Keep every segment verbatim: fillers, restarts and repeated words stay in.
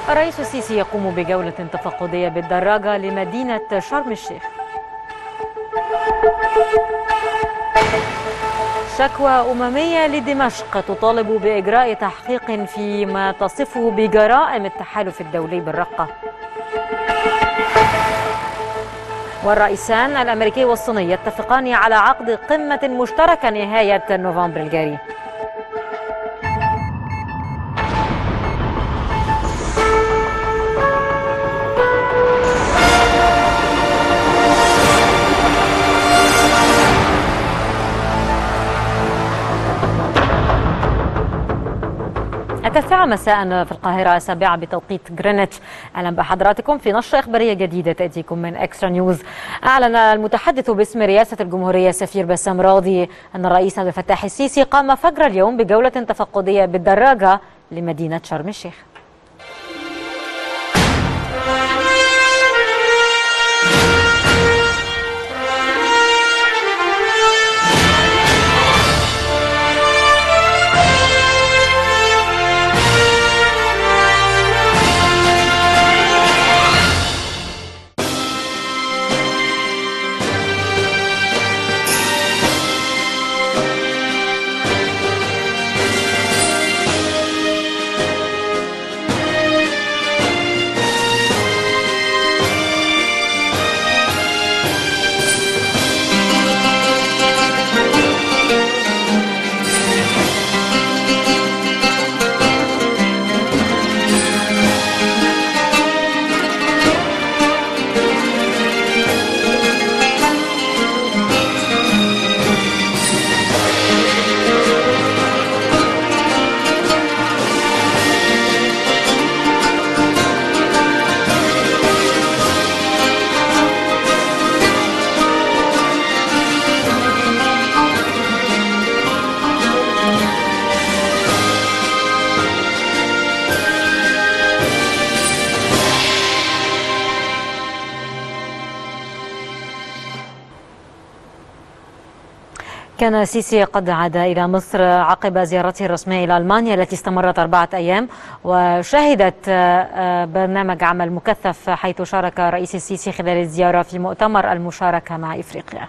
الرئيس السيسي يقوم بجولة تفقدية بالدراجة لمدينة شرم الشيخ. شكوى أممية لدمشق تطالب بإجراء تحقيق فيما تصفه بجرائم التحالف الدولي بالرقة. والرئيسان الأمريكي والصيني يتفقان على عقد قمة مشتركة نهاية نوفمبر الجاري. التاسعة مساء في القاهرة، السابعة بتوقيت جرينتش. أهلا بحضراتكم في نشرة إخبارية جديدة تأتيكم من إكسترا نيوز. أعلن المتحدث باسم رئاسة الجمهورية السفير بسام راضي أن الرئيس عبد الفتاح السيسي قام فجر اليوم بجولة تفقدية بالدراجة لمدينة شرم الشيخ. كان السيسي قد عاد إلى مصر عقب زيارته الرسمية إلى ألمانيا التي استمرت أربعة أيام، وشهدت برنامج عمل مكثف حيث شارك الرئيس السيسي خلال الزيارة في مؤتمر المشاركة مع إفريقيا.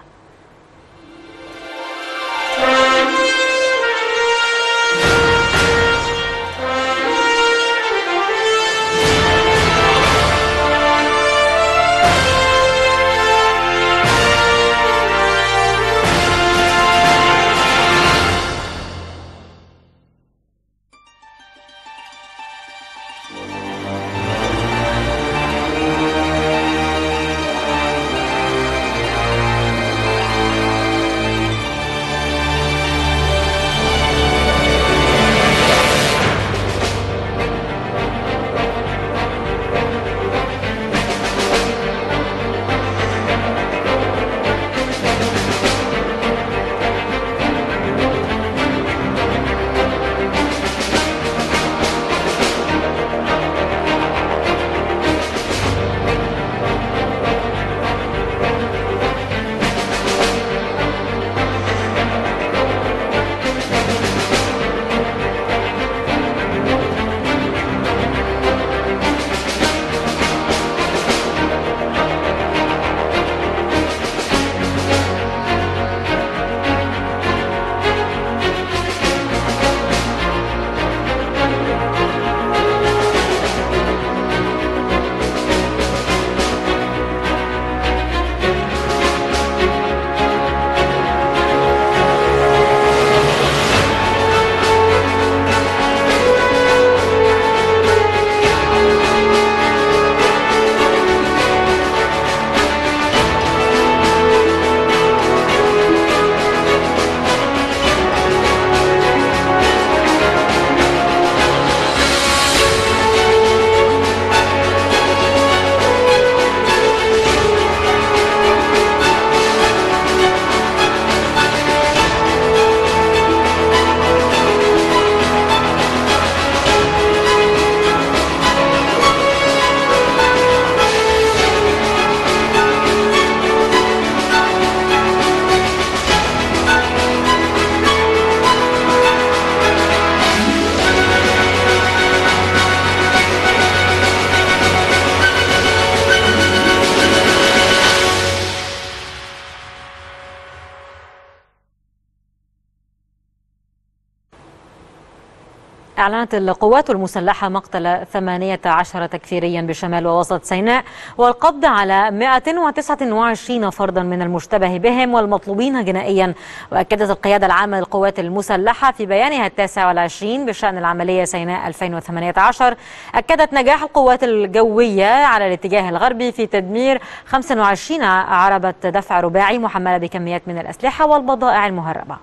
أعلنت القوات المسلحة مقتل ثمانية عشر تكفيريا بشمال ووسط سيناء والقبض على مئة وتسعة وعشرين فردا من المشتبه بهم والمطلوبين جنائيا. وأكدت القيادة العامة للقوات المسلحة في بيانها التاسع والعشرين بشأن العملية سيناء ألفين وثمانية عشر، أكدت نجاح القوات الجوية على الاتجاه الغربي في تدمير خمسة وعشرين عربة دفع رباعي محملة بكميات من الأسلحة والبضائع المهربة.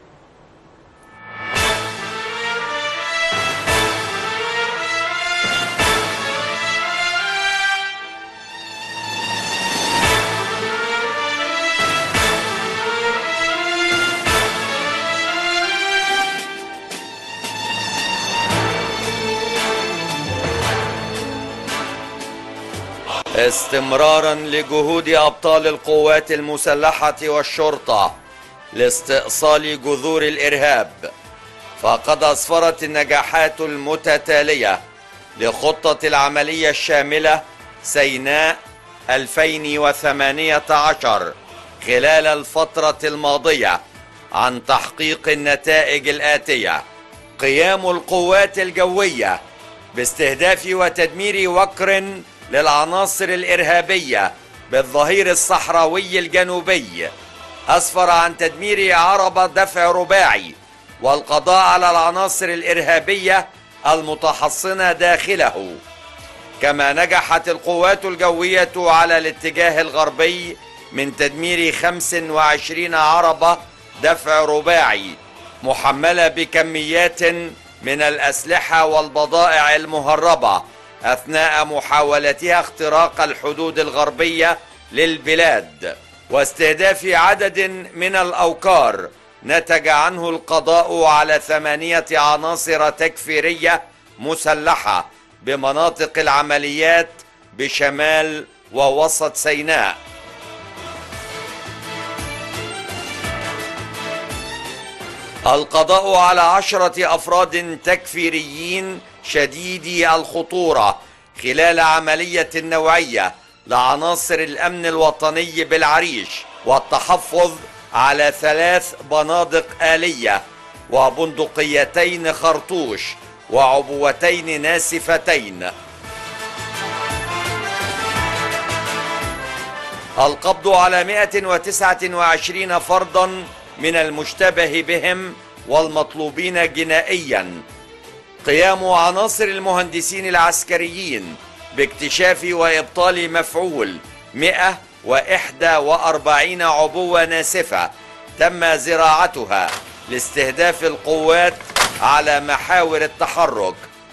استمرارا لجهود أبطال القوات المسلحة والشرطة لاستئصال جذور الإرهاب، فقد أسفرت النجاحات المتتالية لخطة العملية الشاملة سيناء ألفين وثمانية عشر خلال الفترة الماضية عن تحقيق النتائج الآتية: قيام القوات الجوية باستهداف وتدمير وكر للعناصر الإرهابية بالظهير الصحراوي الجنوبي، أسفر عن تدمير عربة دفع رباعي والقضاء على العناصر الإرهابية المتحصنة داخله. كما نجحت القوات الجوية على الاتجاه الغربي من تدمير خمس وعشرين عربة دفع رباعي محملة بكميات من الأسلحة والبضائع المهربة أثناء محاولتها اختراق الحدود الغربية للبلاد، واستهداف عدد من الأوكار نتج عنه القضاء على ثمانية عناصر تكفيرية مسلحة بمناطق العمليات بشمال ووسط سيناء. القضاء على عشرة أفراد تكفيريين شديدي الخطورة خلال عملية نوعية لعناصر الأمن الوطني بالعريش، والتحفظ على ثلاث بنادق آلية وبندقيتين خرطوش وعبوتين ناسفتين. القبض على مئة وتسعة وعشرين فردا من المشتبه بهم والمطلوبين جنائيا. قيام عناصر المهندسين العسكريين باكتشاف وإبطال مفعول مئة وإحدى وأربعين عبوة ناسفة تم زراعتها لاستهداف القوات على محاور التحرك،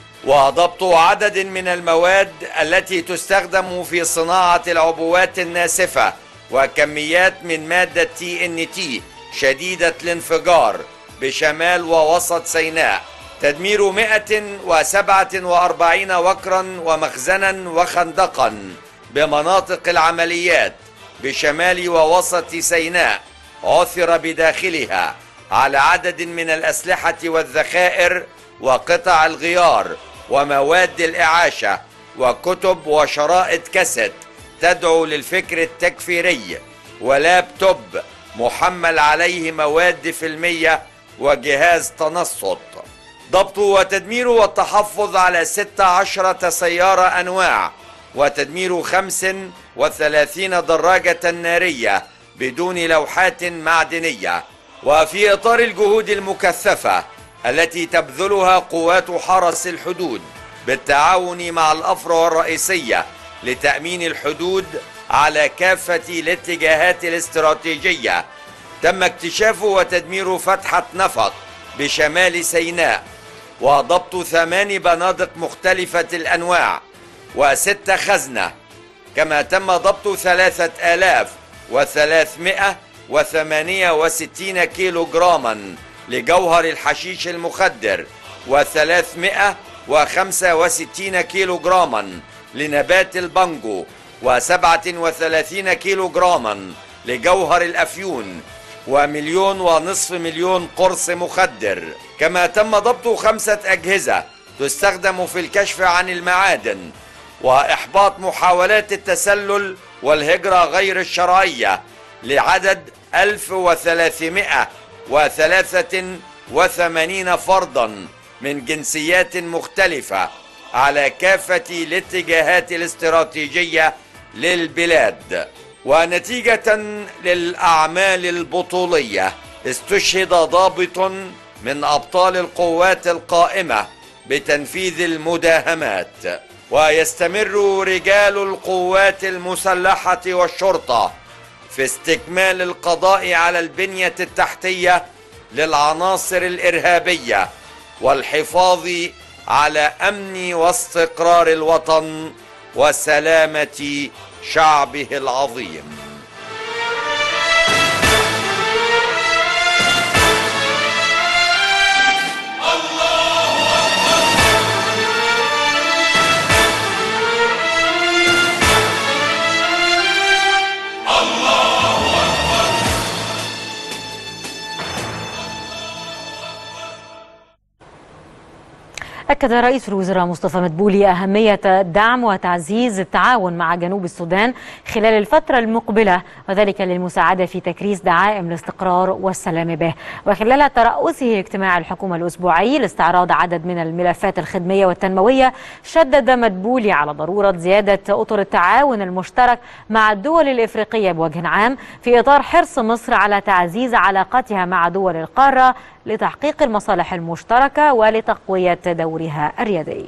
وضبط عدد من المواد التي تستخدم في صناعة العبوات الناسفة وكميات من مادة تي إن تي شديدة الانفجار بشمال ووسط سيناء. تدمير مئة وسبعة وأربعين وكرا ومخزنا وخندقا بمناطق العمليات بشمال ووسط سيناء، عثر بداخلها على عدد من الأسلحة والذخائر وقطع الغيار ومواد الإعاشة وكتب وشرائط كاسيت تدعو للفكر التكفيري، ولابتوب محمل عليه مواد فيلمية وجهاز تنصت. ضبط وتدمير والتحفظ على ست عشرة سيارة أنواع وتدمير خمس وثلاثين دراجة نارية بدون لوحات معدنية. وفي إطار الجهود المكثفة التي تبذلها قوات حرس الحدود بالتعاون مع الأفرع الرئيسية لتأمين الحدود على كافة الاتجاهات الاستراتيجية، تم اكتشاف وتدمير فتحة نفق بشمال سيناء وضبط ثمان بنادق مختلفة الأنواع وست خزنة. كما تم ضبط ثلاثة آلاف وثلاثمائة وثمانية وستين كيلو جراما لجوهر الحشيش المخدر وثلاثمائة وخمسة وستين كيلو جراما لنبات البانجو وسبعة وثلاثين كيلو جراما لجوهر الأفيون ومليون ونصف مليون قرص مخدر. كما تم ضبط خمسة أجهزة تستخدم في الكشف عن المعادن وإحباط محاولات التسلل والهجرة غير الشرعية لعدد ألف وثلاثمائة وثلاثة وثمانين فردا من جنسيات مختلفة على كافة الاتجاهات الاستراتيجية للبلاد. ونتيجة للأعمال البطولية استشهد ضابط من أبطال القوات القائمة بتنفيذ المداهمات. ويستمر رجال القوات المسلحة والشرطة في استكمال القضاء على البنية التحتية للعناصر الإرهابية والحفاظ على أمن واستقرار الوطن وسلامة شعبه العظيم. أكد رئيس الوزراء مصطفى مدبولي أهمية دعم وتعزيز التعاون مع جنوب السودان خلال الفترة المقبلة، وذلك للمساعدة في تكريس دعائم الاستقرار والسلام به. وخلال ترأسه اجتماع الحكومة الأسبوعي لاستعراض عدد من الملفات الخدمية والتنموية، شدد مدبولي على ضرورة زيادة أطر التعاون المشترك مع الدول الإفريقية بوجه عام في إطار حرص مصر على تعزيز علاقاتها مع دول القارة لتحقيق المصالح المشتركة ولتقوية دورها الريادي.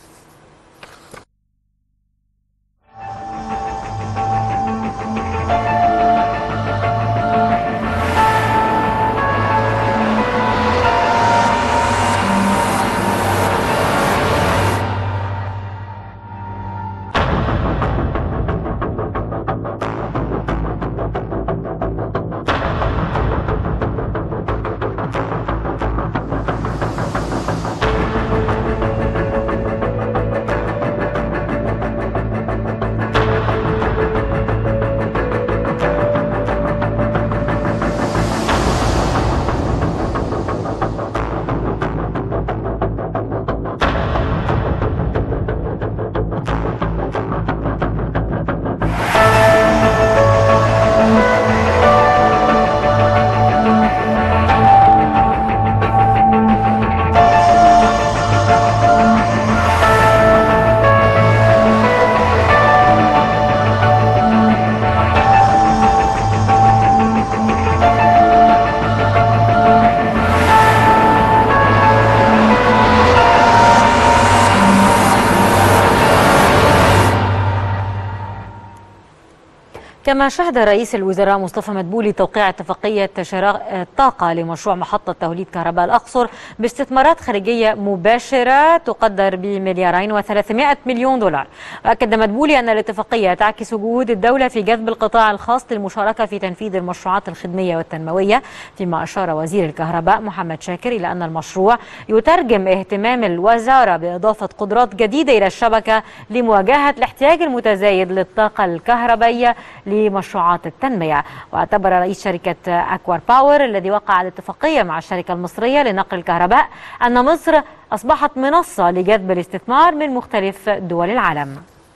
كما شهد رئيس الوزراء مصطفى مدبولي توقيع اتفاقية شراء طاقة لمشروع محطة توليد كهرباء الأقصر باستثمارات خارجية مباشرة تقدر بمليارين وثلاثمائة مليون دولار. وأكد مدبولي أن الاتفاقية تعكس جهود الدولة في جذب القطاع الخاص للمشاركة في تنفيذ المشروعات الخدمية والتنموية، فيما أشار وزير الكهرباء محمد شاكر إلى أن المشروع يترجم اهتمام الوزارة بإضافة قدرات جديدة إلى الشبكة لمواجهة الاحتياج المتزايد للطاقة الكهربائية لمشروعات التنمية. واعتبر رئيس شركة أكوار باور الذي وقع الاتفاقية مع الشركة المصرية لنقل الكهرباء أن مصر أصبحت منصة لجذب الاستثمار من مختلف دول العالم.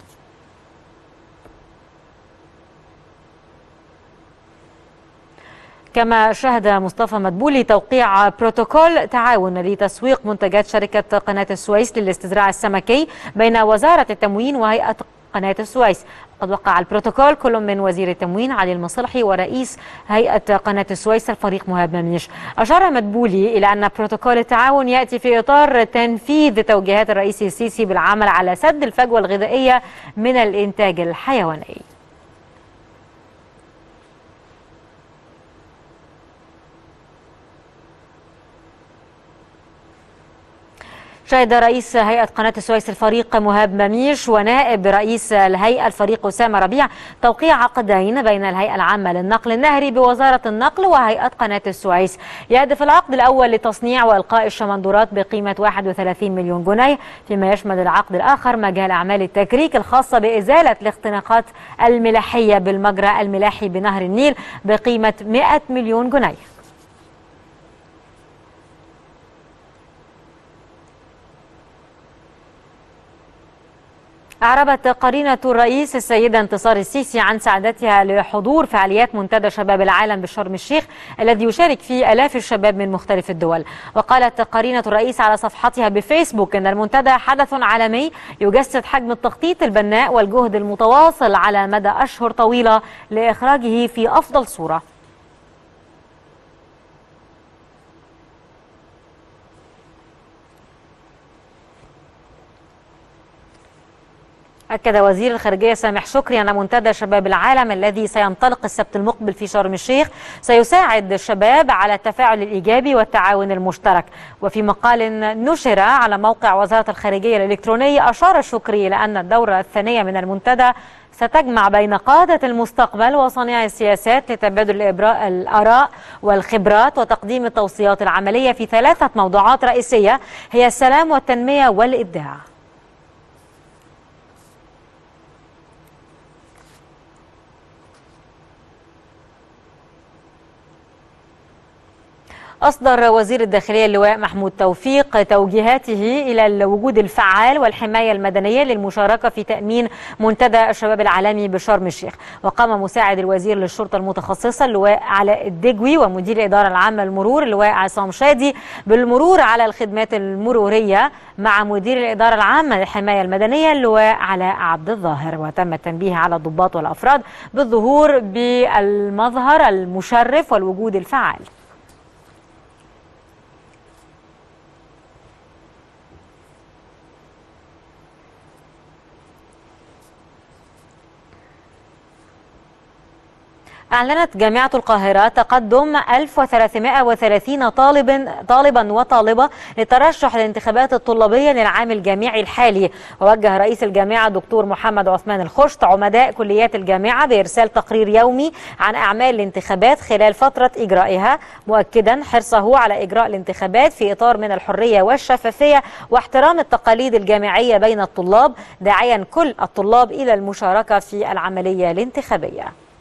كما شهد مصطفى مدبولي توقيع بروتوكول تعاون لتسويق منتجات شركة قناة السويس للاستزراع السمكي بين وزارة التموين وهيئة قناة السويس. قد وقع البروتوكول كل من وزير التموين علي المصلحي ورئيس هيئة قناة السويس الفريق مهاب مميش. أشار مدبولي إلى أن بروتوكول التعاون يأتي في إطار تنفيذ توجيهات الرئيس السيسي بالعمل على سد الفجوة الغذائية من الإنتاج الحيواني. شهد رئيس هيئة قناة السويس الفريق مهاب مميش ونائب رئيس الهيئة الفريق أسامة ربيع توقيع عقدين بين الهيئة العامة للنقل النهري بوزارة النقل وهيئة قناة السويس. يهدف العقد الأول لتصنيع وإلقاء الشمندورات بقيمة واحد وثلاثين مليون جنيه، فيما يشمل العقد الآخر مجال أعمال التكريك الخاصة بإزالة الاختناقات الملاحية بالمجرى الملاحي بنهر النيل بقيمة مئة مليون جنيه. أعربت قرينة الرئيس السيدة انتصار السيسي عن سعادتها لحضور فعاليات منتدى شباب العالم بشرم الشيخ الذي يشارك فيه آلاف الشباب من مختلف الدول. وقالت قرينة الرئيس على صفحتها بفيسبوك أن المنتدى حدث عالمي يجسد حجم التخطيط البناء والجهد المتواصل على مدى أشهر طويلة لإخراجه في أفضل صورة. أكد وزير الخارجية سامح شكري أن منتدى شباب العالم الذي سينطلق السبت المقبل في شرم الشيخ سيساعد الشباب على التفاعل الإيجابي والتعاون المشترك. وفي مقال نشر على موقع وزارة الخارجية الإلكتروني أشار شكري إلى أن الدورة الثانية من المنتدى ستجمع بين قادة المستقبل وصانعي السياسات لتبادل الآراء والخبرات وتقديم التوصيات العملية في ثلاثة موضوعات رئيسية هي السلام والتنمية والإبداع. أصدر وزير الداخلية اللواء محمود توفيق توجيهاته إلى الوجود الفعال والحماية المدنية للمشاركة في تأمين منتدى الشباب العالمي بشرم الشيخ. وقام مساعد الوزير للشرطة المتخصصة اللواء علاء الدجوي ومدير الإدارة العامة للمرور اللواء عصام شادي بالمرور على الخدمات المرورية مع مدير الإدارة العامة للحماية المدنية اللواء علاء عبد الظاهر. وتم التنبيه على الضباط والأفراد بالظهور بالمظهر المشرف والوجود الفعال. أعلنت جامعة القاهرة تقدم ألف وثلاثمائة وثلاثين طالب طالبا وطالبة للترشح للانتخابات الطلابية للعام الجامعي الحالي. ووجه رئيس الجامعة دكتور محمد عثمان الخشت عمداء كليات الجامعة بإرسال تقرير يومي عن أعمال الانتخابات خلال فترة إجرائها، مؤكدا حرصه على إجراء الانتخابات في إطار من الحرية والشفافية واحترام التقاليد الجامعية بين الطلاب، داعيا كل الطلاب إلى المشاركة في العملية الانتخابية.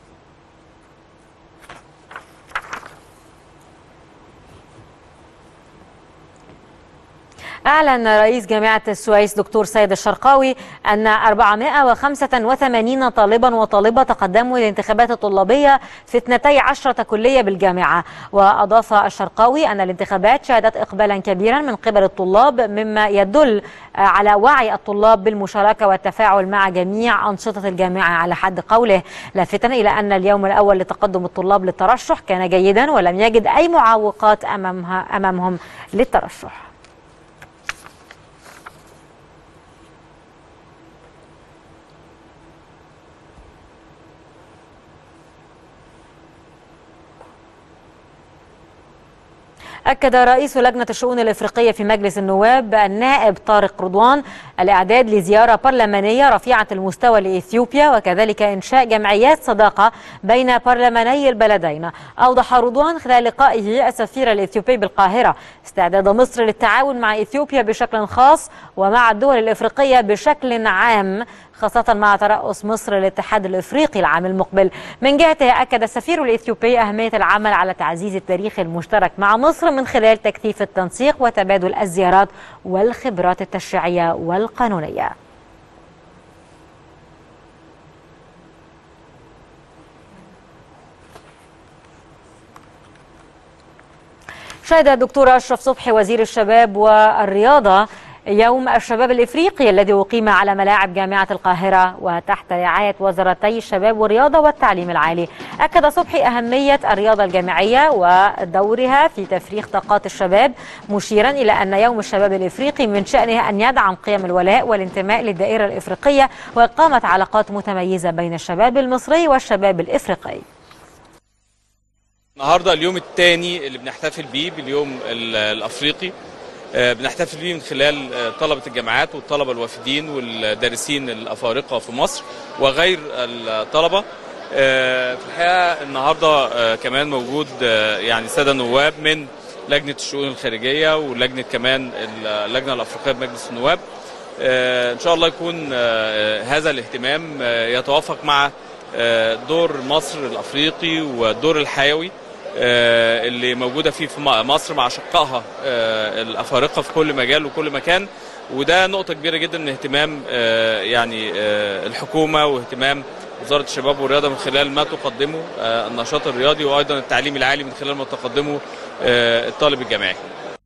أعلن رئيس جامعة السويس دكتور سيد الشرقاوي أن أربعمائة وخمسة وثمانين طالبا وطالبة تقدموا للانتخابات الطلابية في اثنتي عشرة كلية بالجامعة. وأضاف الشرقاوي أن الانتخابات شهدت إقبالا كبيرا من قبل الطلاب مما يدل على وعي الطلاب بالمشاركة والتفاعل مع جميع أنشطة الجامعة على حد قوله، لافتا إلى أن اليوم الأول لتقدم الطلاب للترشح كان جيدا ولم يجد أي معوقات أمامها أمامهم للترشح. أكد رئيس لجنة الشؤون الإفريقية في مجلس النواب النائب طارق رضوان الإعداد لزيارة برلمانية رفيعة المستوى لإثيوبيا وكذلك إنشاء جمعيات صداقة بين برلماني البلدين. أوضح رضوان خلال لقائه السفير الإثيوبي بالقاهرة استعداد مصر للتعاون مع إثيوبيا بشكل خاص ومع الدول الإفريقية بشكل عام، خاصة مع ترأس مصر للاتحاد الإفريقي العام المقبل. من جهته أكد السفير الإثيوبي أهمية العمل على تعزيز التاريخ المشترك مع مصر من خلال تكثيف التنسيق وتبادل الزيارات والخبرات التشريعية والقانونية. شهد الدكتور أشرف صبحي وزير الشباب والرياضة يوم الشباب الإفريقي الذي أقيم على ملاعب جامعة القاهرة وتحت رعاية وزارتي الشباب والرياضة والتعليم العالي. أكد صبحي أهمية الرياضة الجامعية ودورها في تفريغ طاقات الشباب، مشيرا إلى أن يوم الشباب الإفريقي من شأنه أن يدعم قيم الولاء والانتماء للدائرة الإفريقية وإقامة علاقات متميزة بين الشباب المصري والشباب الإفريقي. النهارده اليوم الثاني اللي بنحتفل بيه باليوم الأفريقي، بنحتفل بيه من خلال طلبة الجامعات والطلبة الوافدين والدارسين الأفارقة في مصر وغير الطلبة. في الحقيقة النهاردة كمان موجود يعني سادة نواب من لجنة الشؤون الخارجية ولجنة كمان اللجنة الأفريقية بمجلس النواب. إن شاء الله يكون هذا الاهتمام يتوافق مع دور مصر الأفريقي والدور الحيوي اللي موجودة فيه في مصر مع شقائها الأفارقة في كل مجال وكل مكان، وده نقطة كبيرة جدا من اهتمام يعني الحكومة واهتمام وزارة الشباب والرياضة من خلال ما تقدمه النشاط الرياضي وأيضا التعليم العالي من خلال ما تقدمه الطالب الجامعي.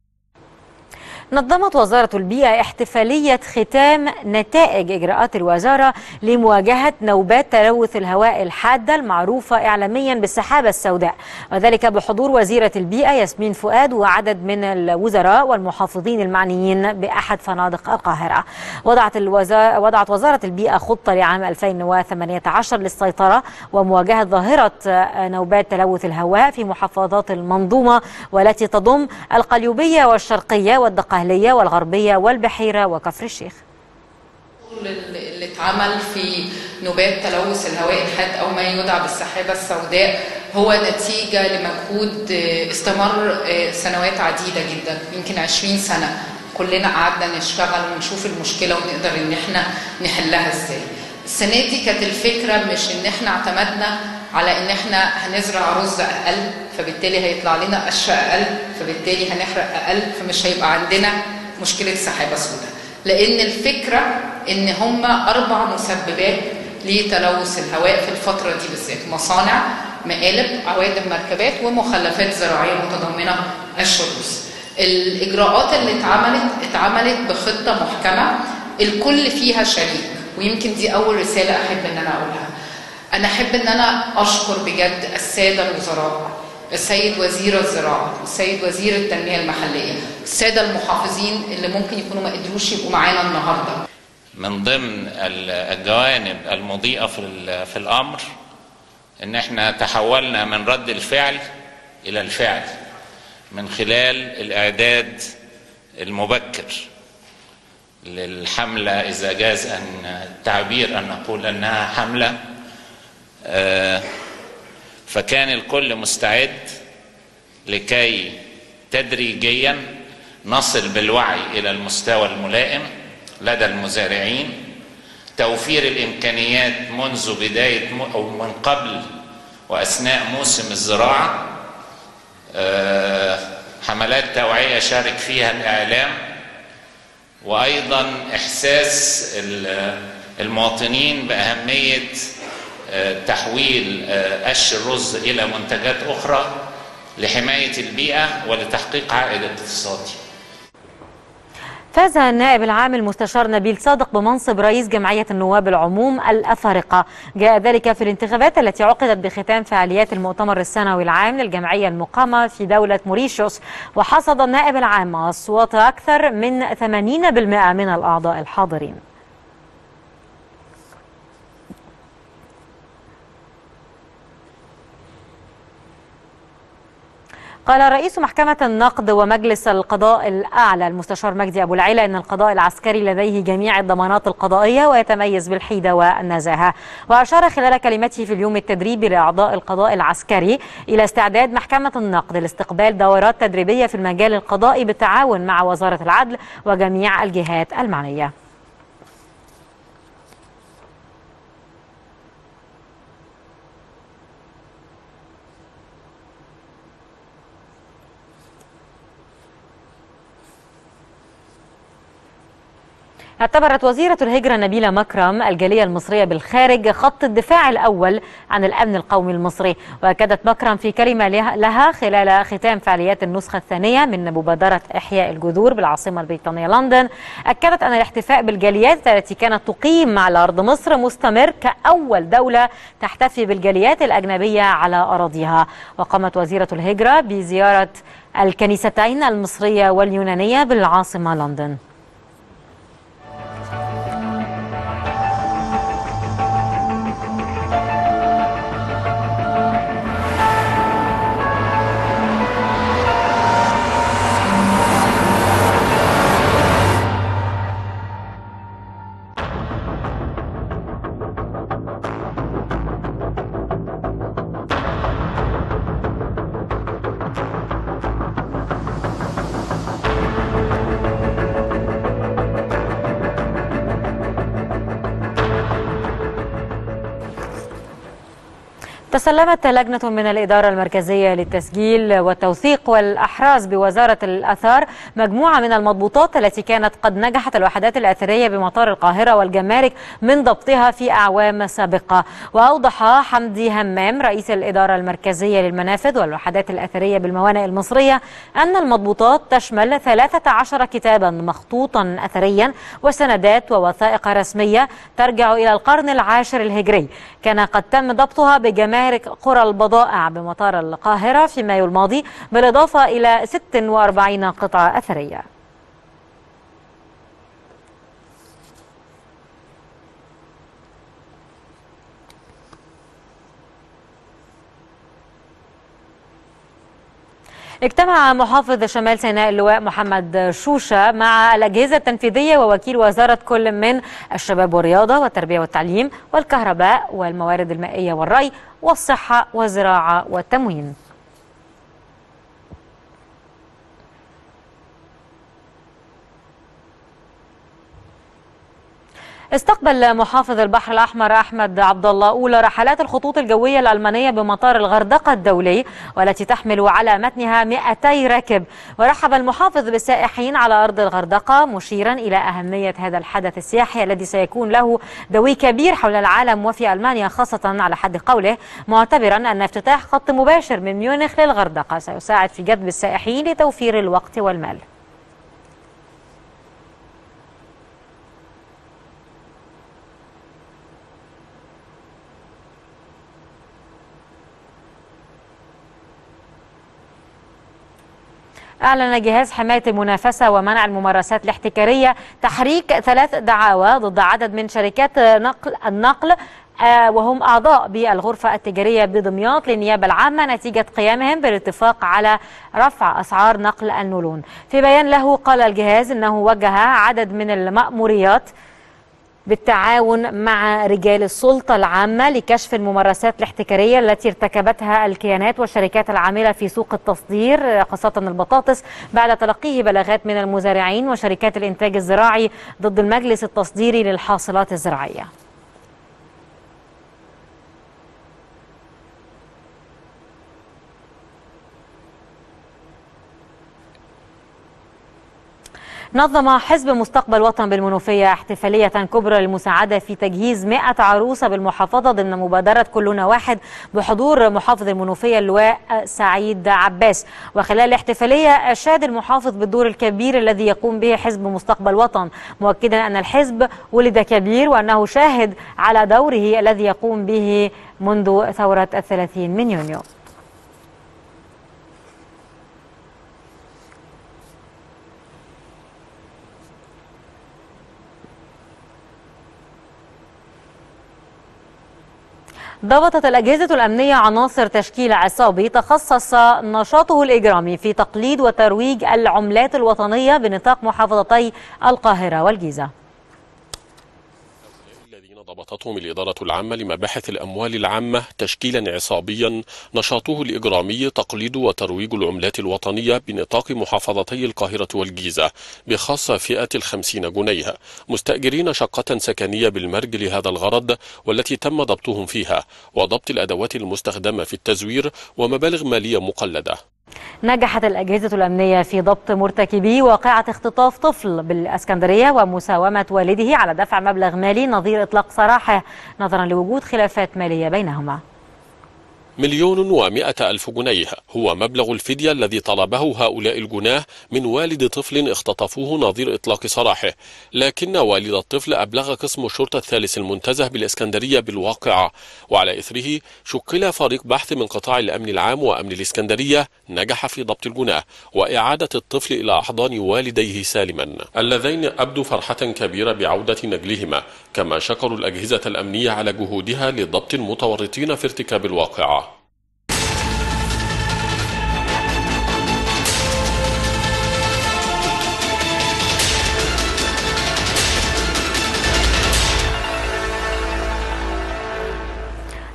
نظمت وزارة البيئة احتفالية ختام نتائج إجراءات الوزارة لمواجهة نوبات تلوث الهواء الحادة المعروفة إعلاميا بالسحابة السوداء، وذلك بحضور وزيرة البيئة ياسمين فؤاد وعدد من الوزراء والمحافظين المعنيين بأحد فنادق القاهرة. وضعت, الوزارة وضعت وزارة البيئة خطة لعام ألفين وثمانية عشر للسيطرة ومواجهة ظاهرة نوبات تلوث الهواء في محافظات المنظومة، والتي تضم القليوبية والشرقية والدقهلية والغربية والبحيرة وكفر الشيخ. اللي اتعمل في نوبات تلوث الهواء الحاد أو ما يدعى بالسحابة السوداء هو نتيجة لمجهود استمر سنوات عديدة جدا، يمكن عشرين سنة كلنا قعدنا نشتغل ونشوف المشكلة ونقدر ان احنا نحلها ازاي. السنة دي كانت الفكرة مش ان احنا اعتمدنا على ان احنا هنزرع رز اقل فبالتالي هيطلع لنا قش اقل فبالتالي هنحرق اقل فمش هيبقى عندنا مشكلة سحابة سوداء، لان الفكرة ان هم اربع مسببات لتلوث الهواء في الفترة دي بالذات: مصانع، مقالب، عوادم مركبات، ومخلفات زراعية متضمنة قش الرز. الاجراءات اللي اتعملت اتعملت بخطة محكمة الكل فيها شريك، ويمكن دي اول رسالة احب ان انا اقولها. أنا أحب أن أنا أشكر بجد السادة الوزراء، السيد وزير الزراعة، السيد وزير التنمية المحلية، السادة المحافظين اللي ممكن يكونوا ما قدروش يبقوا معانا النهارده. من ضمن الجوانب المضيئة في الأمر إن إحنا تحولنا من رد الفعل إلى الفعل من خلال الإعداد المبكر للحملة، إذا جاز أن التعبير أن نقول أنها حملة. فكان الكل مستعد لكي تدريجيا نصل بالوعي إلى المستوى الملائم لدى المزارعين، توفير الإمكانيات منذ بداية أو من قبل وأثناء موسم الزراعة، حملات توعية شارك فيها الإعلام، وأيضا إحساس المواطنين بأهمية تحويل قش الرز إلى منتجات أخرى لحماية البيئة ولتحقيق عائد اقتصادي. فاز النائب العام المستشار نبيل صادق بمنصب رئيس جمعية النواب العموم الأفارقة. جاء ذلك في الانتخابات التي عقدت بختام فعاليات المؤتمر السنوي العام للجمعية المقامة في دولة موريشيوس، وحصد النائب العام أصوات أكثر من ثمانين بالمئة من الأعضاء الحاضرين. قال رئيس محكمة النقد ومجلس القضاء الأعلى المستشار مجدي أبو العلا إن القضاء العسكري لديه جميع الضمانات القضائية ويتميز بالحيدة والنزاهة. وأشار خلال كلمته في اليوم التدريبي لأعضاء القضاء العسكري إلى استعداد محكمة النقد لاستقبال دورات تدريبية في المجال القضائي بالتعاون مع وزارة العدل وجميع الجهات المعنية. اعتبرت وزيرة الهجرة نبيلة مكرم الجالية المصرية بالخارج خط الدفاع الأول عن الأمن القومي المصري. وأكدت مكرم في كلمة لها خلال ختام فعاليات النسخة الثانية من مبادرة إحياء الجذور بالعاصمة البريطانية لندن، أكدت أن الاحتفاء بالجاليات التي كانت تقيم على أرض مصر مستمر كأول دولة تحتفي بالجاليات الأجنبية على أراضيها. وقامت وزيرة الهجرة بزيارة الكنيستين المصرية واليونانية بالعاصمة لندن. تسلمت لجنة من الإدارة المركزية للتسجيل والتوثيق والأحراز بوزارة الآثار مجموعة من المضبوطات التي كانت قد نجحت الوحدات الأثرية بمطار القاهرة والجمارك من ضبطها في أعوام سابقة. وأوضح حمدي همام رئيس الإدارة المركزية للمنافذ والوحدات الأثرية بالموانئ المصرية أن المضبوطات تشمل ثلاثة عشر كتابا مخطوطا أثريا وسندات ووثائق رسمية ترجع إلى القرن العاشر الهجري، كان قد تم ضبطها بجمارك قرى البضائع بمطار القاهرة في مايو الماضي، بالإضافة إلى ست وأربعين قطعة أثرية. اجتمع محافظ شمال سيناء اللواء محمد شوشة مع الأجهزة التنفيذية ووكيل وزارة كل من الشباب والرياضة والتربية والتعليم والكهرباء والموارد المائية والري والصحة والزراعة والتموين. استقبل محافظ البحر الأحمر أحمد عبد الله أولى رحلات الخطوط الجوية الألمانية بمطار الغردقة الدولي والتي تحمل على متنها مئتي راكب. ورحب المحافظ بالسائحين على أرض الغردقة مشيرا إلى أهمية هذا الحدث السياحي الذي سيكون له دوي كبير حول العالم وفي ألمانيا خاصة على حد قوله، معتبرا أن افتتاح خط مباشر من ميونخ للغردقة سيساعد في جذب السائحين لتوفير الوقت والمال. أعلن جهاز حماية المنافسة ومنع الممارسات الاحتكارية تحريك ثلاث دعاوى ضد عدد من شركات نقل النقل وهم أعضاء بالغرفة التجارية بدمياط للنيابة العامة نتيجة قيامهم بالاتفاق على رفع أسعار نقل النولون. في بيان له قال الجهاز أنه وجه عدد من المأموريات بالتعاون مع رجال السلطة العامة لكشف الممارسات الاحتكارية التي ارتكبتها الكيانات والشركات العاملة في سوق التصدير خاصة البطاطس بعد تلقيه بلاغات من المزارعين وشركات الإنتاج الزراعي ضد المجلس التصديري للحاصلات الزراعية. نظم حزب مستقبل وطن بالمنوفية احتفالية كبرى للمساعدة في تجهيز مئة عروسة بالمحافظة ضمن مبادرة كلنا واحد بحضور محافظ المنوفية اللواء سعيد عباس. وخلال الاحتفالية أشاد المحافظ بالدور الكبير الذي يقوم به حزب مستقبل وطن، مؤكدا أن الحزب ولد كبير وأنه شاهد على دوره الذي يقوم به منذ ثورة الثلاثين من يونيو. ضبطت الأجهزة الأمنية عناصر تشكيل عصابي تخصص نشاطه الإجرامي في تقليد وترويج العملات الوطنية بنطاق محافظتي القاهرة والجيزة. ضبطتهم الإدارة العامة لمباحث الأموال العامة تشكيلا عصابيا نشاطه الإجرامي تقليد وترويج العملات الوطنية بنطاق محافظتي القاهرة والجيزة بخاصة فئة الخمسين جنيه، مستأجرين شقة سكنية بالمرج لهذا الغرض والتي تم ضبطهم فيها وضبط الأدوات المستخدمة في التزوير ومبالغ مالية مقلدة. نجحت الأجهزة الأمنية في ضبط مرتكبي واقعة اختطاف طفل بالإسكندرية ومساومة والده على دفع مبلغ مالي نظير إطلاق سراحه نظرا لوجود خلافات مالية بينهما. مليون ومائة ألف جنيه هو مبلغ الفدية الذي طلبه هؤلاء الجناه من والد طفل اختطفوه نظير إطلاق سراحه، لكن والد الطفل أبلغ قسم الشرطة الثالث المنتزه بالإسكندرية بالواقعة، وعلى إثره شكل فريق بحث من قطاع الأمن العام وأمن الإسكندرية نجح في ضبط الجناه وإعادة الطفل إلى أحضان والديه سالما، اللذين أبدوا فرحة كبيرة بعودة نجلهما، كما شكروا الأجهزة الأمنية على جهودها لضبط المتورطين في ارتكاب الواقعة.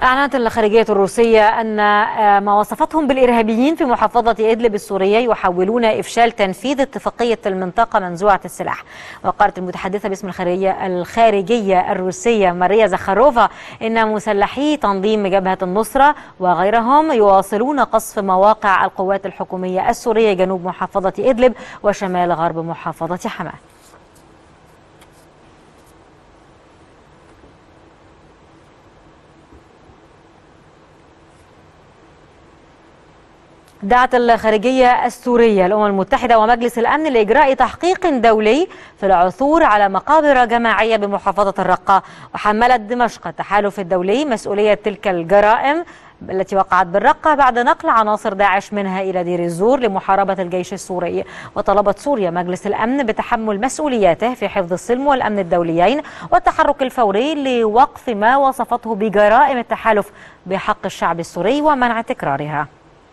أعلنت الخارجية الروسية أن ما وصفتهم بالإرهابيين في محافظة إدلب السورية يحاولون إفشال تنفيذ اتفاقية المنطقة منزوعة السلاح. وقالت المتحدثة باسم الخارجية الخارجية الروسية ماريا زخاروفا إن مسلحي تنظيم جبهة النصرة وغيرهم يواصلون قصف مواقع القوات الحكومية السورية جنوب محافظة إدلب وشمال غرب محافظة حماة. دعت الخارجية السورية الأمم المتحدة ومجلس الأمن لإجراء تحقيق دولي في العثور على مقابر جماعية بمحافظة الرقة. وحملت دمشق التحالف الدولي مسؤولية تلك الجرائم التي وقعت بالرقة بعد نقل عناصر داعش منها إلى دير الزور لمحاربة الجيش السوري. وطلبت سوريا مجلس الأمن بتحمل مسؤولياته في حفظ السلم والأمن الدوليين والتحرك الفوري لوقف ما وصفته بجرائم التحالف بحق الشعب السوري ومنع تكرارها.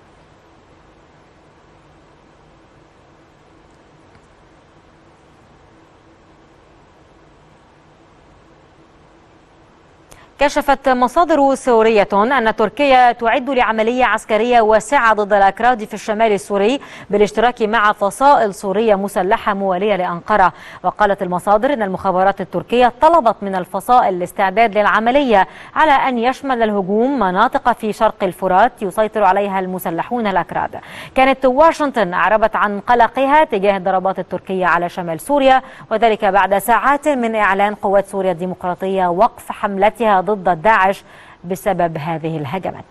كشفت مصادر سورية أن تركيا تعد لعملية عسكرية واسعة ضد الأكراد في الشمال السوري بالاشتراك مع فصائل سورية مسلحة موالية لأنقرة. وقالت المصادر أن المخابرات التركية طلبت من الفصائل الاستعداد للعملية على أن يشمل الهجوم مناطق في شرق الفرات يسيطر عليها المسلحون الأكراد. كانت واشنطن أعربت عن قلقها تجاه الضربات التركية على شمال سوريا، وذلك بعد ساعات من إعلان قوات سوريا الديمقراطية وقف حملتها ضد داعش بسبب هذه الهجمات.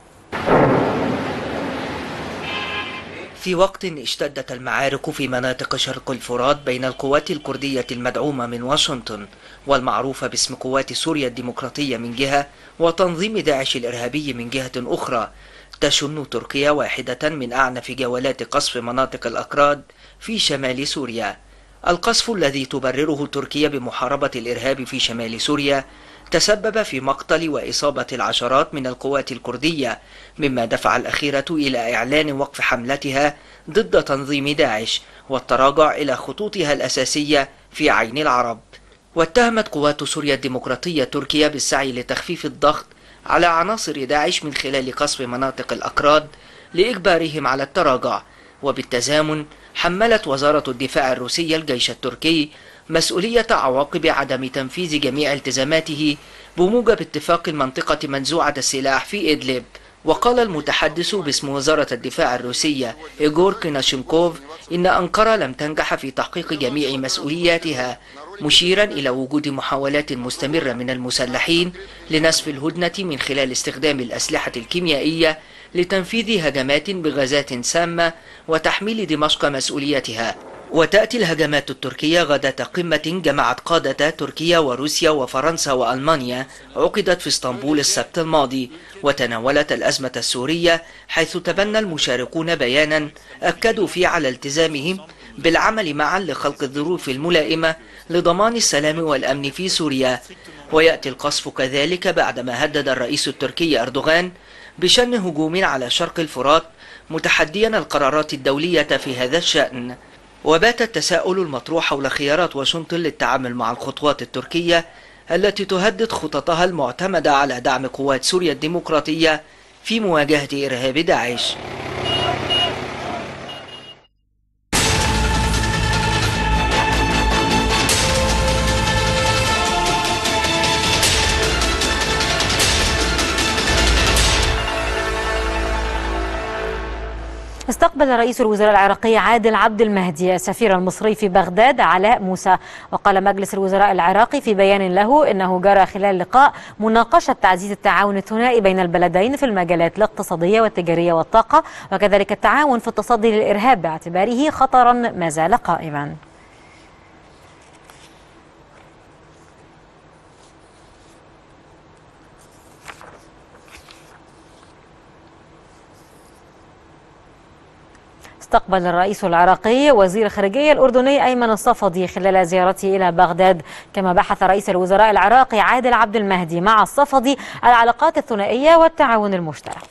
في وقت اشتدت المعارك في مناطق شرق الفرات بين القوات الكردية المدعومة من واشنطن والمعروفة باسم قوات سوريا الديمقراطية من جهة وتنظيم داعش الإرهابي من جهة أخرى، تشن تركيا واحدة من أعنف جولات قصف مناطق الأكراد في شمال سوريا. القصف الذي تبرره تركيا بمحاربة الإرهاب في شمال سوريا تسبب في مقتل وإصابة العشرات من القوات الكردية، مما دفع الأخيرة إلى إعلان وقف حملتها ضد تنظيم داعش والتراجع إلى خطوطها الأساسية في عين العرب. واتهمت قوات سوريا الديمقراطية تركيا بالسعي لتخفيف الضغط على عناصر داعش من خلال قصف مناطق الأكراد لإجبارهم على التراجع. وبالتزامن حملت وزارة الدفاع الروسية الجيش التركي مسؤولية عواقب عدم تنفيذ جميع التزاماته بموجب اتفاق المنطقة منزوعة السلاح في إدلب. وقال المتحدث باسم وزارة الدفاع الروسية إيغور كيناشينكوف إن أنقرة لم تنجح في تحقيق جميع مسؤولياتها، مشيرا إلى وجود محاولات مستمرة من المسلحين لنسف الهدنة من خلال استخدام الأسلحة الكيميائية لتنفيذ هجمات بغازات سامة وتحميل دمشق مسؤوليتها. وتأتي الهجمات التركية غداة قمة جمعت قادة تركيا وروسيا وفرنسا وألمانيا عقدت في اسطنبول السبت الماضي، وتناولت الأزمة السورية، حيث تبنى المشاركون بيانا أكدوا فيه على التزامهم بالعمل معا لخلق الظروف الملائمة لضمان السلام والأمن في سوريا. ويأتي القصف كذلك بعدما هدد الرئيس التركي أردوغان بشن هجوم على شرق الفرات، متحديا القرارات الدولية في هذا الشأن. وبات التساؤل المطروح حول خيارات واشنطن للتعامل مع الخطوات التركية التي تهدد خططها المعتمدة على دعم قوات سوريا الديمقراطية في مواجهة إرهاب داعش. استقبل رئيس الوزراء العراقي عادل عبد المهدي السفير المصري في بغداد علاء موسى. وقال مجلس الوزراء العراقي في بيان له إنه جرى خلال اللقاء مناقشة تعزيز التعاون الثنائي بين البلدين في المجالات الاقتصادية والتجارية والطاقة، وكذلك التعاون في التصدي للإرهاب باعتباره خطرا ما زال قائما. استقبل الرئيس العراقي وزير الخارجية الأردني أيمن الصفدي خلال زيارته إلى بغداد، كما بحث رئيس الوزراء العراقي عادل عبد المهدي مع الصفدي العلاقات الثنائية والتعاون المشترك.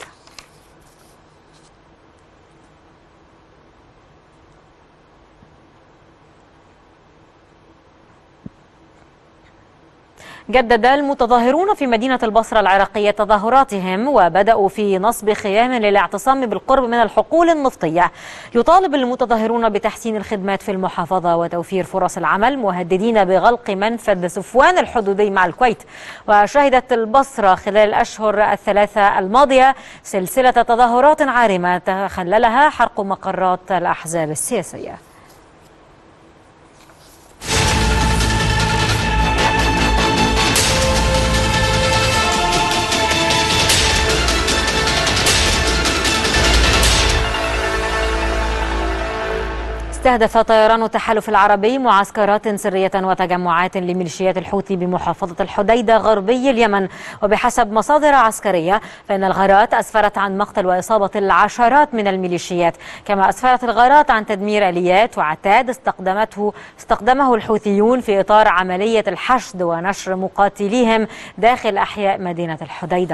جدد المتظاهرون في مدينة البصرة العراقية تظاهراتهم وبدأوا في نصب خيام للاعتصام بالقرب من الحقول النفطية. يطالب المتظاهرون بتحسين الخدمات في المحافظة وتوفير فرص العمل، مهددين بغلق منفذ صفوان الحدودي مع الكويت. وشهدت البصرة خلال الأشهر الثلاثة الماضية سلسلة تظاهرات عارمة تخللها حرق مقرات الأحزاب السياسية. استهدف طيران التحالف العربي معسكرات سرية وتجمعات لميليشيات الحوثي بمحافظة الحديدة غربي اليمن. وبحسب مصادر عسكرية فإن الغارات أسفرت عن مقتل وإصابة العشرات من الميليشيات، كما أسفرت الغارات عن تدمير آليات وعتاد استخدمته استخدمه الحوثيون في إطار عملية الحشد ونشر مقاتليهم داخل أحياء مدينة الحديدة.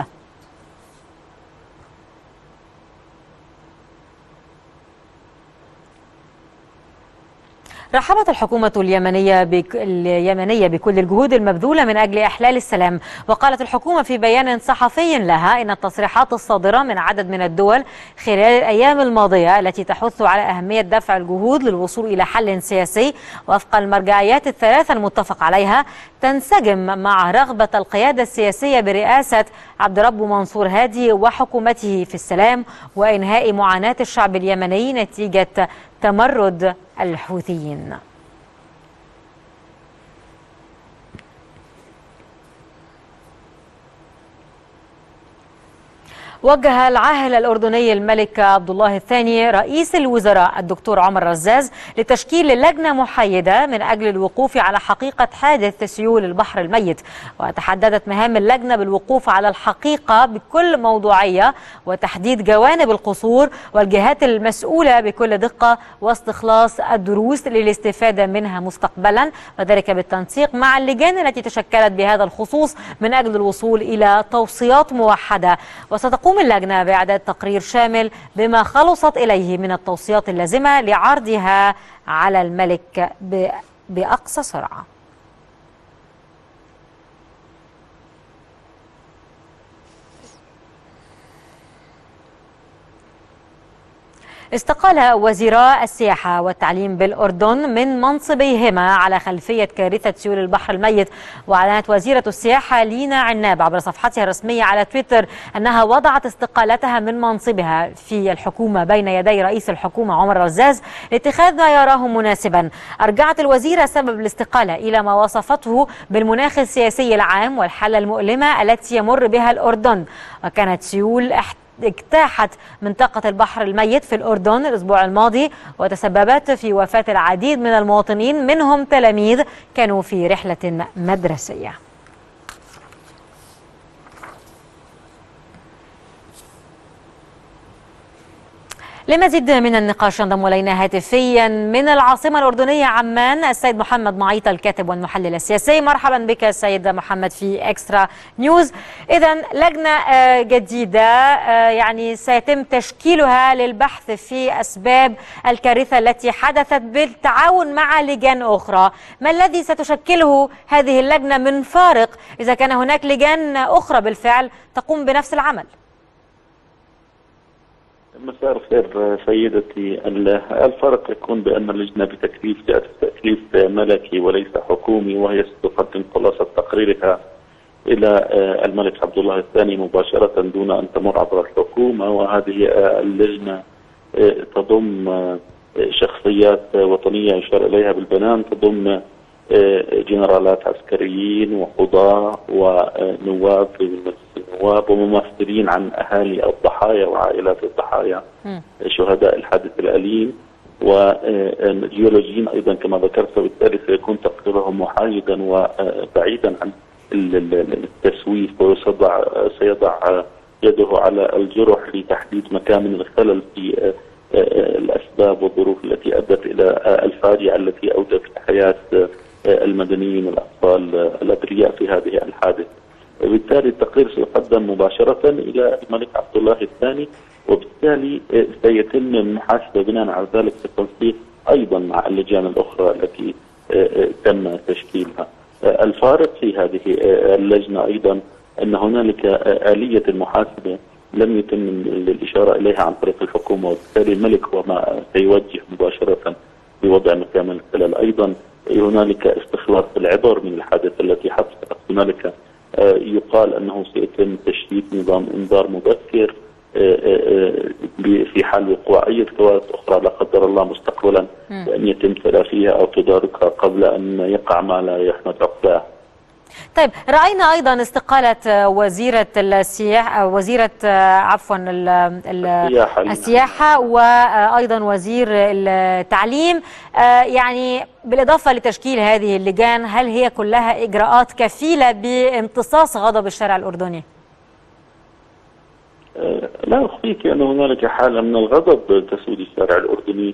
رحبت الحكومة اليمنية بك... اليمنية بكل الجهود المبذولة من أجل إحلال السلام. وقالت الحكومة في بيان صحفي لها إن التصريحات الصادرة من عدد من الدول خلال الأيام الماضية التي تحث على أهمية دفع الجهود للوصول إلى حل سياسي وفق المرجعيات الثلاثة المتفق عليها تنسجم مع رغبة القيادة السياسية برئاسة عبد رب منصور هادي وحكومته في السلام وإنهاء معاناة الشعب اليمني نتيجة تمرد الحوثيين. وجه العاهل الأردني الملك عبد الله الثاني رئيس الوزراء الدكتور عمر رزاز لتشكيل لجنة محايدة من أجل الوقوف على حقيقة حادث سيول البحر الميت. وتحددت مهام اللجنة بالوقوف على الحقيقة بكل موضوعية وتحديد جوانب القصور والجهات المسؤولة بكل دقة واستخلاص الدروس للاستفادة منها مستقبلا، وذلك بالتنسيق مع اللجان التي تشكلت بهذا الخصوص من أجل الوصول إلى توصيات موحدة. وستقوم تقوم اللجنة بإعداد تقرير شامل بما خلصت إليه من التوصيات اللازمة لعرضها على الملك بأقصى سرعة. استقال وزيراء السياحة والتعليم بالأردن من منصبيهما على خلفية كارثة سيول البحر الميت. وأعلنت وزيرة السياحة لينا عناب عبر صفحتها الرسمية على تويتر أنها وضعت استقالتها من منصبها في الحكومة بين يدي رئيس الحكومة عمر رزاز لاتخاذ ما يراه مناسبا. أرجعت الوزيرة سبب الاستقالة إلى ما وصفته بالمناخ السياسي العام والحالة المؤلمة التي يمر بها الأردن. وكانت سيول اجتاحت منطقة البحر الميت في الأردن الأسبوع الماضي وتسببت في وفاة العديد من المواطنين منهم تلاميذ كانوا في رحلة مدرسية. لمزيد من النقاش ينضم الينا هاتفيا من العاصمه الاردنيه عمان السيد محمد معيط الكاتب والمحلل السياسي. مرحبا بك السيد محمد في اكسترا نيوز. اذا لجنه جديده يعني سيتم تشكيلها للبحث في اسباب الكارثه التي حدثت بالتعاون مع لجان اخرى. ما الذي ستشكله هذه اللجنه من فارق اذا كان هناك لجان اخرى بالفعل تقوم بنفس العمل؟ مساء الخير سيدتي. الفرق يكون بأن اللجنة بتكليف تكليف ملكي وليس حكومي، وهي ستقدم خلاصة تقريرها إلى الملك عبد الله الثاني مباشرة دون أن تمر عبر الحكومة. وهذه اللجنة تضم شخصيات وطنية يشار إليها بالبيان، تضم جنرالات عسكريين وقضاة ونواب في مجلس النواب وممثلين عن أهالي الضحايا وعائلات الضحايا شهداء الحادث الأليم وجيولوجيين أيضا كما ذكرت. فبالتالي سيكون تقريرهم محايدا وبعيدا عن التسويف، وسيضع سيضع يده على الجرح لتحديد مكان من الخلل في الأسباب والظروف التي أدت إلى الفاجعة التي أودت حياة المدنيين والأطفال الأبرياء في هذه الحادثة. وبالتالي التقرير سيقدم مباشرة إلى الملك عبد الله الثاني، وبالتالي سيتم المحاسبة بناء على ذلك بالتنسيق أيضا مع اللجان الأخرى التي تم تشكيلها. الفارق في هذه اللجنة أيضا أن هنالك آلية المحاسبة لم يتم الإشارة إليها عن طريق الحكومة، وبالتالي الملك هو ما سيوجه مباشرة بوضع مكامن الخلل. أيضا هنالك استخلاص العبر من الحادثة التي حدثت. هنالك يقال أنه سيتم تشريف نظام إنذار مبكر في حال وقوع أي كوارث أخرى لا قدر الله مستقبلا، بأن يتم تلافيها أو تداركها قبل أن يقع ما لا يحمد عقباه. طيب، رأينا أيضا استقالة وزيرة السياحة وزيرة عفوا السياحة, السياحة وأيضا وزير التعليم، يعني بالإضافة لتشكيل هذه اللجان، هل هي كلها إجراءات كفيلة بامتصاص غضب الشارع الأردني؟ لا أخفيك أن هنالك حالة من الغضب تسود الشارع الأردني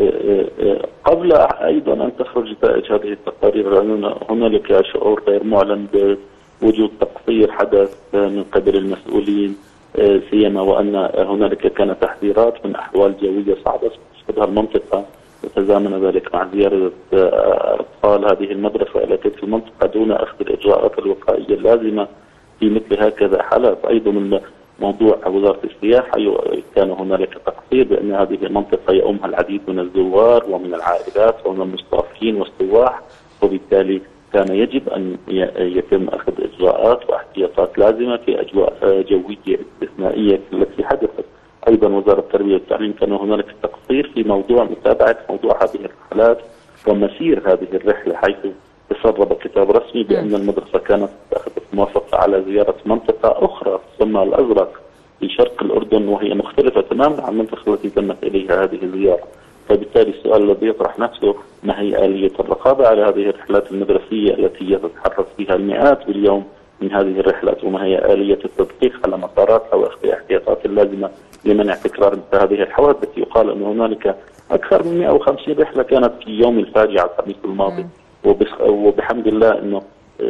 قبل أيضا أن تخرج نتائج هذه التقارير. هنالك شعور غير معلن بوجود تقصير حدث من قبل المسؤولين، سيما وأن هنالك كان تحذيرات من أحوال جوية صعبة تشهدها المنطقة، وتزامن ذلك مع زيارة أطفال هذه المدرسة إلى تلك المنطقة دون أخذ الإجراءات الوقائية اللازمة في مثل هكذا حالات. أيضا من موضوع وزارة السياحة كان هنالك تقصير بأن هذه المنطقة يؤمها العديد من الزوار ومن العائلات ومن المستضيفين والسواح، وبالتالي كان يجب أن يتم أخذ إجراءات واحتياطات لازمة في أجواء جوية استثنائية التي حدثت. أيضا وزارة التربية والتعليم كان هنالك تقصير في موضوع متابعة موضوع هذه الرحلات ومسير هذه الرحلة، حيث تسرب كتاب رسمي بأن المدرسة كانت أخذت موافقة على زيارة منطقة أخرى تسمى الأزرق في شرق الأردن، وهي مختلفة تماما عن المنطقة التي تمت إليها هذه الزيارة. فبالتالي السؤال الذي يطرح نفسه: ما هي آلية الرقابة على هذه الرحلات المدرسية التي يتحرك فيها المئات باليوم من هذه الرحلات؟ وما هي آلية التدقيق على مساراتها وأخذ الاحتياطات اللازمة لمنع تكرار مثل هذه الحوادث؟ يقال أن هنالك أكثر من مئة وخمسين رحلة كانت في يوم الفاجعة الخميس الماضي، وبحمد الله انه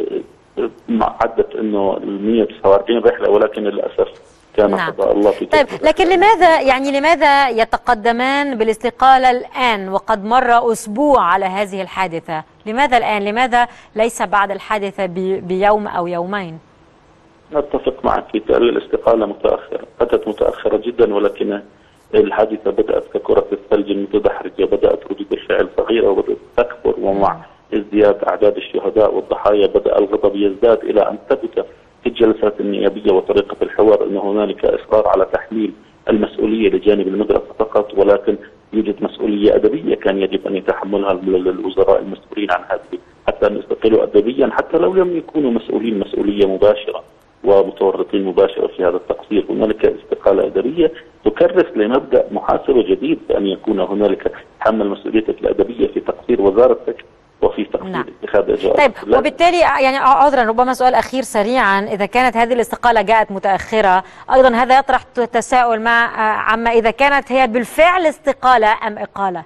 عدت انه مئة وتسعة وأربعين رحله، ولكن للاسف كان نعم. قضاء الله في. طيب، لكن لماذا يعني لماذا يتقدمان بالاستقاله الان وقد مر اسبوع على هذه الحادثه؟ لماذا الان؟ لماذا ليس بعد الحادثه بيوم او يومين؟ اتفق معك في الاستقاله متاخره، اتت متاخره جدا، ولكن الحادثه بدات ككره الثلج المتدحرجه، بدات ردود الفعل صغيره وبدات تكبر، ومع ازدياد اعداد الشهداء والضحايا بدا الغضب يزداد الى ان ثبت في الجلسات النيابيه وطريقه الحوار ان هنالك اصرار على تحميل المسؤوليه لجانب المدرسه فقط، ولكن يوجد مسؤوليه ادبيه كان يجب ان يتحملها الوزراء المسؤولين عن هذه، حتى ان يستقلوا ادبيا حتى لو لم يكونوا مسؤولين مسؤوليه مباشره ومتورطين مباشره في هذا التقصير. هنالك استقاله ادبيه تكرس لمبدا محاسبه جديد، بان يكون هنالك تحمل مسؤوليتك الادبيه في تقصير وزارتك وفي تقصير نعم. اتخاذ اجراءات. طيب، وبالتالي يعني عذرا ربما سؤال اخير سريعا، اذا كانت هذه الاستقاله جاءت متاخره، ايضا هذا يطرح تساؤل مع عما اذا كانت هي بالفعل استقاله ام اقاله؟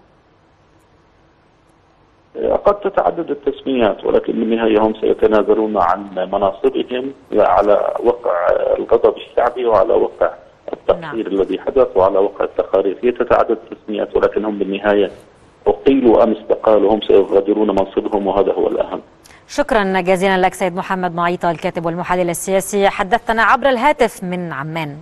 قد تتعدد التسميات، ولكن بالنهايه هم سيتنازلون عن مناصبهم على وقع الغضب الشعبي وعلى وقع التقصير نعم. الذي حدث وعلى وقع التقارير. هي تتعدد التسميات، ولكن هم بالنهايه أقيلوا أم استقالوا هم سيغادرون منصبهم، وهذا هو الأهم. شكرا جزيلا لك سيد محمد معيطة، الكاتب والمحلل السياسي، حدثنا عبر الهاتف من عمان.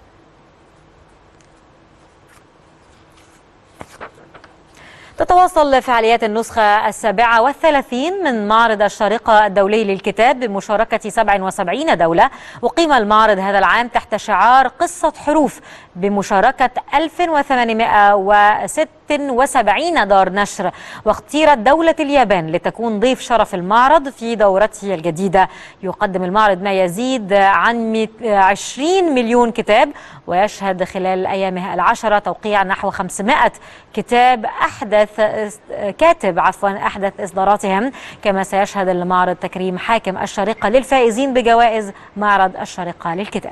تتواصل فعاليات النسخة السابعة والثلاثين من معرض الشارقة الدولي للكتاب بمشاركة سبع وسبعين دولة، وقيم المعرض هذا العام تحت شعار قصة حروف بمشاركة ألف وثمانمائة وستة وسبعين دار نشر، واختيرت دولة اليابان لتكون ضيف شرف المعرض في دورته الجديدة. يقدم المعرض ما يزيد عن عشرين مليون كتاب، ويشهد خلال أيامه العشرة توقيع نحو خمسمائة كتاب أحدث كاتب عفوا أحدث إصداراتهم، كما سيشهد المعرض تكريم حاكم الشارقة للفائزين بجوائز معرض الشارقة للكتاب.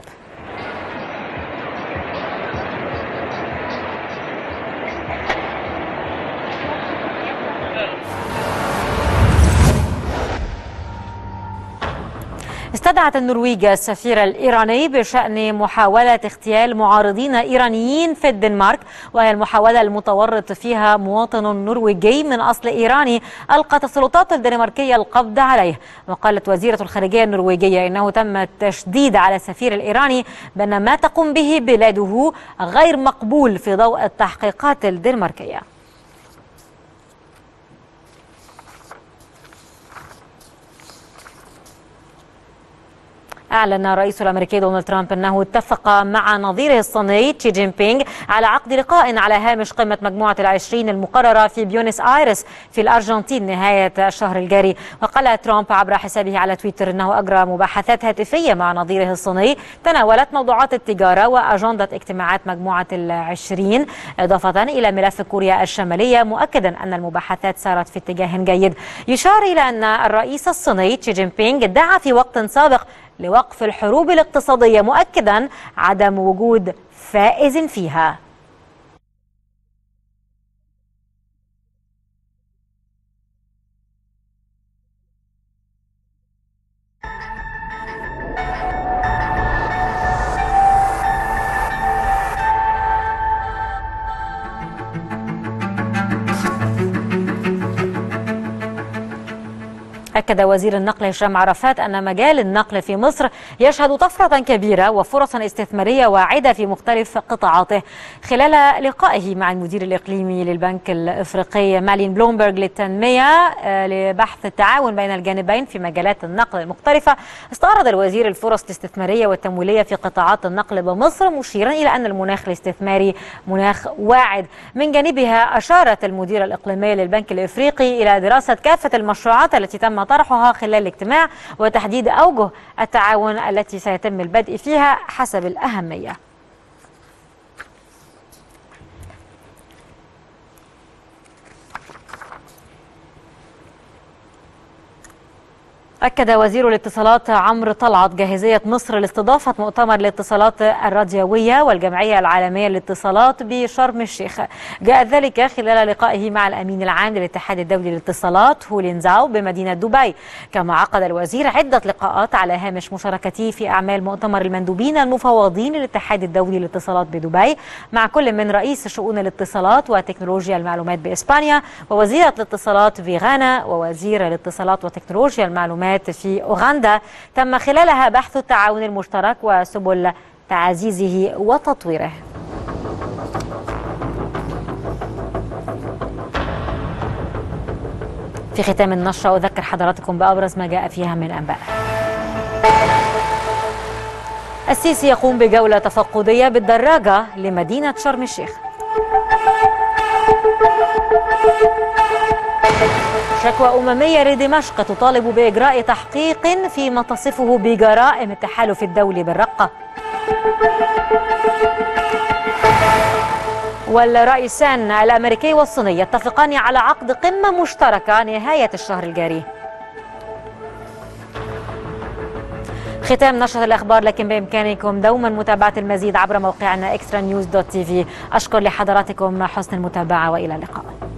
استدعت النرويج السفير الإيراني بشأن محاولة اغتيال معارضين إيرانيين في الدنمارك، وهي المحاولة المتورط فيها مواطن نرويجي من أصل إيراني ألقت السلطات الدنماركية القبض عليه. وقالت وزيرة الخارجية النرويجية إنه تم التشديد على السفير الإيراني بأن ما تقوم به بلاده غير مقبول في ضوء التحقيقات الدنماركية. أعلن الرئيس الأمريكي دونالد ترامب أنه اتفق مع نظيره الصيني شي جين بينغ على عقد لقاء على هامش قمة مجموعة العشرين المقررة في بيونس آيرس في الأرجنتين نهاية الشهر الجاري. وقال ترامب عبر حسابه على تويتر أنه أجرى مباحثات هاتفية مع نظيره الصيني تناولت موضوعات التجارة وأجندة اجتماعات مجموعة العشرين، إضافة إلى ملف كوريا الشمالية، مؤكدا أن المباحثات سارت في اتجاه جيد. يشار إلى أن الرئيس الصيني شي جين بينغ ادعى في وقت سابق لوقف الحروب الاقتصادية، مؤكدا عدم وجود فائز فيها. أكد وزير النقل هشام عرفات أن مجال النقل في مصر يشهد طفرة كبيرة وفرصا استثمارية واعدة في مختلف قطاعاته. خلال لقائه مع المدير الإقليمي للبنك الإفريقي مالين بلومبرغ للتنمية لبحث التعاون بين الجانبين في مجالات النقل المختلفة، استعرض الوزير الفرص الاستثمارية والتمويلية في قطاعات النقل بمصر، مشيرا إلى أن المناخ الاستثماري مناخ واعد. من جانبها أشارت المديرة الإقليمية للبنك الإفريقي إلى دراسة كافة المشروعات التي تم طرحها خلال الاجتماع وتحديد أوجه التعاون التي سيتم البدء فيها حسب الأهمية. أكد وزير الاتصالات عمرو طلعت جاهزية مصر لاستضافة مؤتمر الاتصالات الراديوية والجمعية العالمية للاتصالات بشرم الشيخ. جاء ذلك خلال لقائه مع الأمين العام للاتحاد الدولي للاتصالات هولين زاو بمدينة دبي. كما عقد الوزير عدة لقاءات على هامش مشاركته في أعمال مؤتمر المندوبين المفوضين للاتحاد الدولي للاتصالات بدبي مع كل من رئيس شؤون الاتصالات وتكنولوجيا المعلومات بإسبانيا، ووزيرة الاتصالات في غانا، ووزير الاتصالات وتكنولوجيا المعلومات في أوغندا. تم خلالها بحث التعاون المشترك وسبل تعزيزه وتطويره. في ختام النشرة أذكر حضراتكم بأبرز ما جاء فيها من أنباء. السيسي يقوم بجولة تفقدية بالدراجة لمدينة شرم الشيخ. شكوى أممية لدمشق تطالب بإجراء تحقيق فيما تصفه بجرائم التحالف الدولي بالرقة. والرئيسان الأمريكي والصيني يتفقان على عقد قمة مشتركة نهاية الشهر الجاري. ختام نشرة الأخبار، لكن بإمكانكم دوما متابعة المزيد عبر موقعنا إكسترا نيوز دوت تي في. أشكر لحضراتكم حسن المتابعة وإلى اللقاء.